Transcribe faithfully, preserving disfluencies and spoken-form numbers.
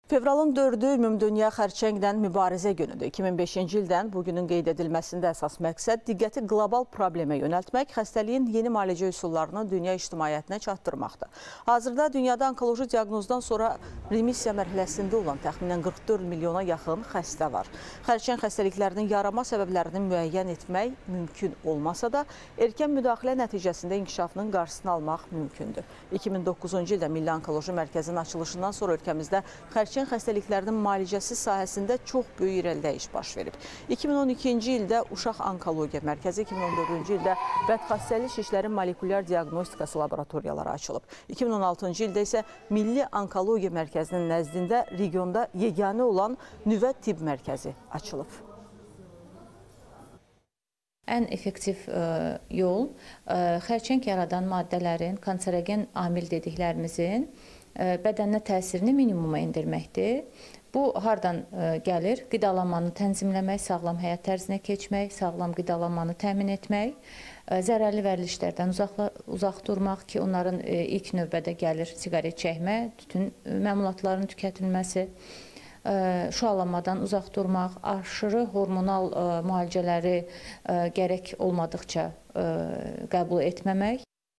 Fevralın dördü Ümumdünya Xərçənglə Mübarizə günüdür. iki min beşinci ildən bugünün qeyd edilməsində əsas məqsəd diqqəti qlobal problemə yönəltmək, xəstəliyin yeni müalicə üsullarını dünya ictimaiyyətinə çatdırmaqdır. Hazırda dünyada onkoloji diaqnozdan sonra remissiya mərhələsində olan təxminən qırx dörd milyona yaxın xəstə var. Xərçəng xəstəliklərinin yarama səbəblərini müəyyən etmək mümkün olmasa da, erkən müdaxilə nəticəsində inkişafının qarşısını almaq mümkündür. iki min doqquzuncu ildə Milli Onkoloji Mərkəzinin açılışından sonra ölkəmizdə xərçəng xəstəliklərinin müalicəsi sahəsində çox böyük irəliləyiş baş verib. iki min on ikinci ildə Uşaq Onkologiya Mərkəzi, iki min on dördüncü ildə bədxassəli şişlərin molekulyar diaqnostikası laboratoriyaları açılıb. iki min on altıncı ildə isə Milli Onkologiya Mərkəzinin nəzdində regionda yeganə olan nüvə tibb mərkəzi açılıb. Ən effektiv ə, yol ə, xərçəng yaradan maddələrin, kanserogen amil dediklərimizin ə, bədənə təsirini minimuma endirməkdir. Bu, hardan ə, gəlir? Qidalanmanı tənzimləmək, sağlam həyat tərzinə keçmək, sağlam qidalanmanı təmin etmək, ə, zərərli vərdişlərdən uzaq, uzaq durmaq ki, onların ə, ilk növbədə gəlir siqaret çəkmə, tütün məmulatlarının tükətilməsi, şüalanmadan uzaq durmaq, aşırı hormonal ə, müalicələri ə, gərək olmadıqca ə, qəbul etməmək.